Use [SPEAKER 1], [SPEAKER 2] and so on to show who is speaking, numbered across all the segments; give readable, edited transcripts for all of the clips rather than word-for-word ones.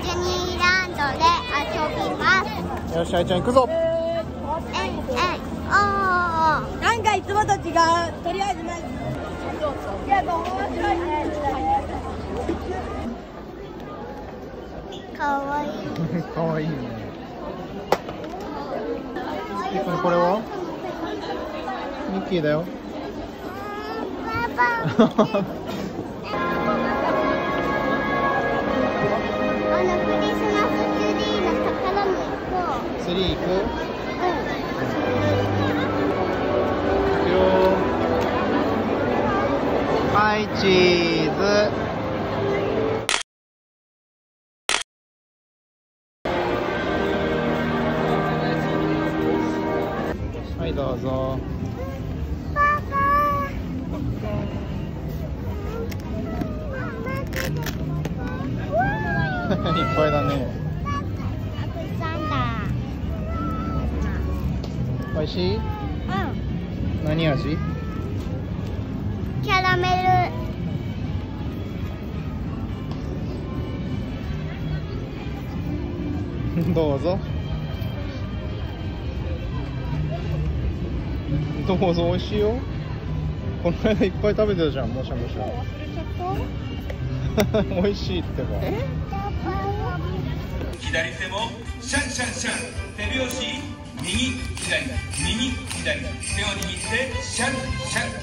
[SPEAKER 1] ジュニーランドで遊びます。
[SPEAKER 2] よし、あいちゃん行くぞ。
[SPEAKER 1] なんかいつもと違う。とりあえずまず。いや、面白いね。かわいい。
[SPEAKER 2] かわいいね。これはミッキーだよ。
[SPEAKER 1] パパ。クリスマスツリーのところに行こう。
[SPEAKER 2] ツリー行く？はい、チーズ。はい、どうぞ。
[SPEAKER 1] パパ。
[SPEAKER 2] いっぱいだね。おいしい？何味？
[SPEAKER 1] キャラメ
[SPEAKER 2] ル。どうぞ。どうぞ、おいしいよ。この間いっぱい食べてたじゃん、もしゃもしゃ。おいしいってば。
[SPEAKER 3] 左手もシャンシャンシャン、手拍子右左右左、手を握ってシャンシャン。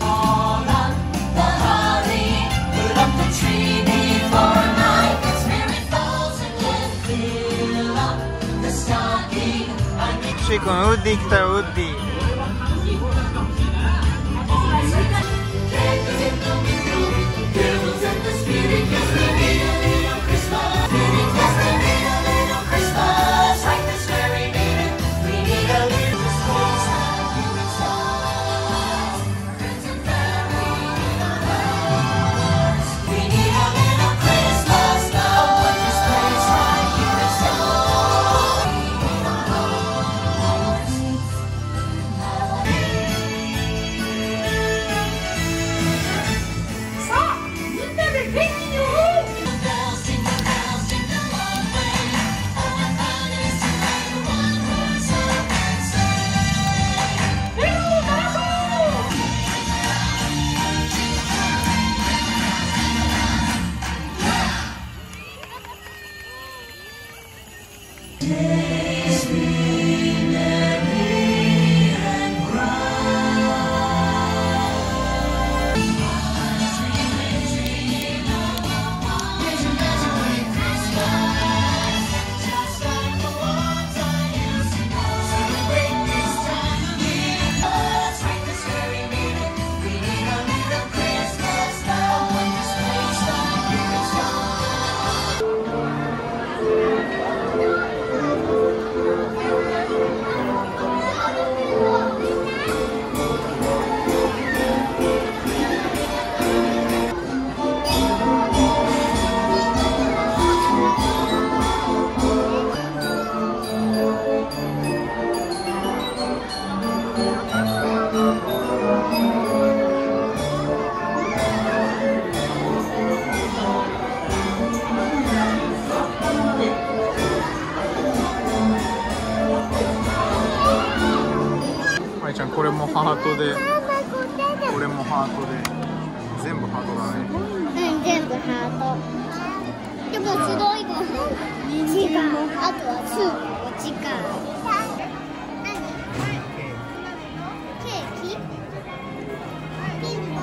[SPEAKER 2] シー君、ウッディ来たよ、ウッディ。あいちゃん、これもハートで、これもハートで、全部ハートだね。
[SPEAKER 1] うん、全部ハート。でも白いの違う。あとはスープも違う。何？ケーキ？ピンポン。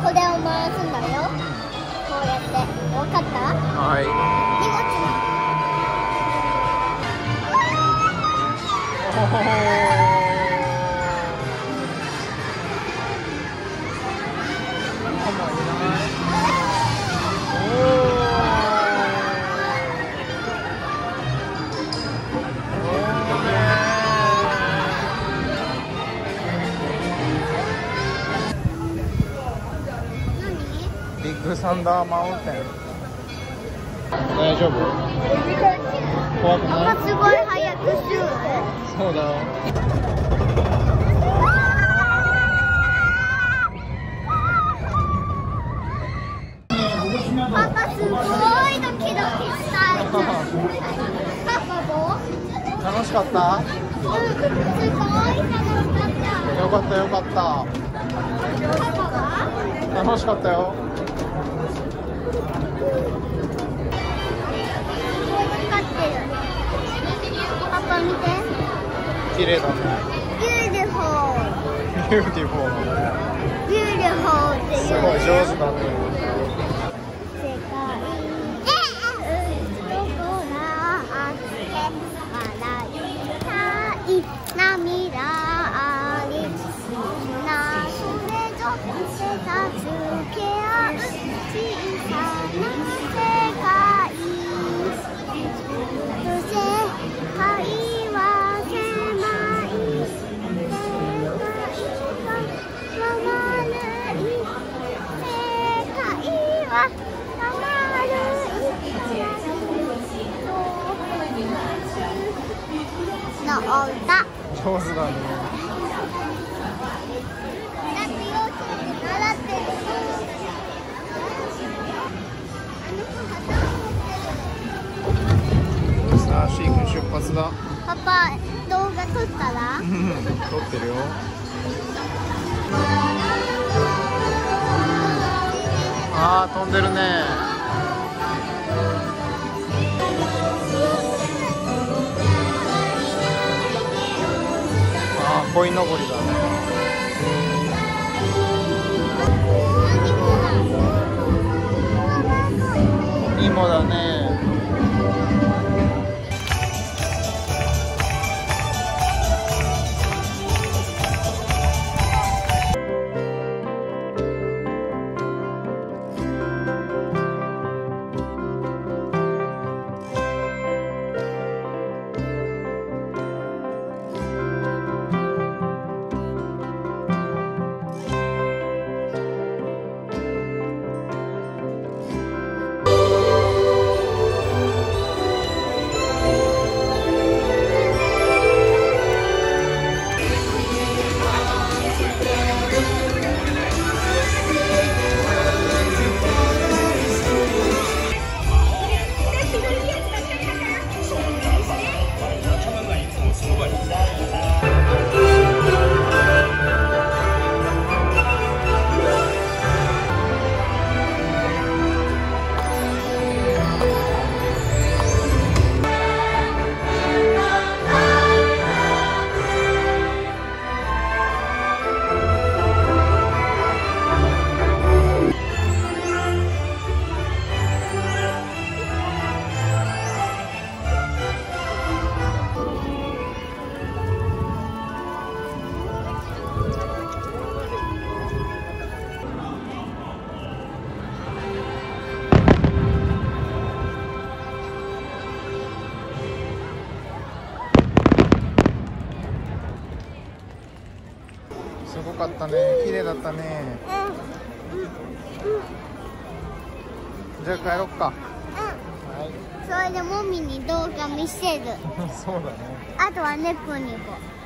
[SPEAKER 1] これを回すんだよ。こうやって。わかった？
[SPEAKER 2] はい。
[SPEAKER 1] 荷物
[SPEAKER 2] ビッグサンダーマウンテン。大丈夫？怖くない？
[SPEAKER 1] パパすごい早くシュー。
[SPEAKER 2] そうだよ。
[SPEAKER 1] パパすごいドキドキした。パパも？
[SPEAKER 2] 楽しかった？
[SPEAKER 1] うん、すごい楽しかった。
[SPEAKER 2] よかったよかった。
[SPEAKER 1] パパは？
[SPEAKER 2] 楽しかったよ。
[SPEAKER 1] パパ見て。
[SPEAKER 2] 綺麗だね。
[SPEAKER 1] ビューティフォー。
[SPEAKER 2] ビューティフォー。
[SPEAKER 1] ビューティフォーっていう。
[SPEAKER 2] すごい上手だね。
[SPEAKER 1] 世界どこらあって笑いたい涙ありなそれぞれ助け合う小さな世界。世界は狭い。世界は丸い。世界は丸い。の歌。
[SPEAKER 2] 上手だね。
[SPEAKER 1] だって幼稚園で習ってる。
[SPEAKER 2] さあ、シー君出発だ。
[SPEAKER 1] パパ、動画撮ったら？
[SPEAKER 2] 撮ってるよ。ああ、飛んでるね。ああ、鯉のぼりだね。芋だね。すごかったね。綺麗だったね。じゃあ帰ろっか。はい。
[SPEAKER 1] それでもみに動画見せる。
[SPEAKER 2] そうだね。
[SPEAKER 1] あとはネップにも。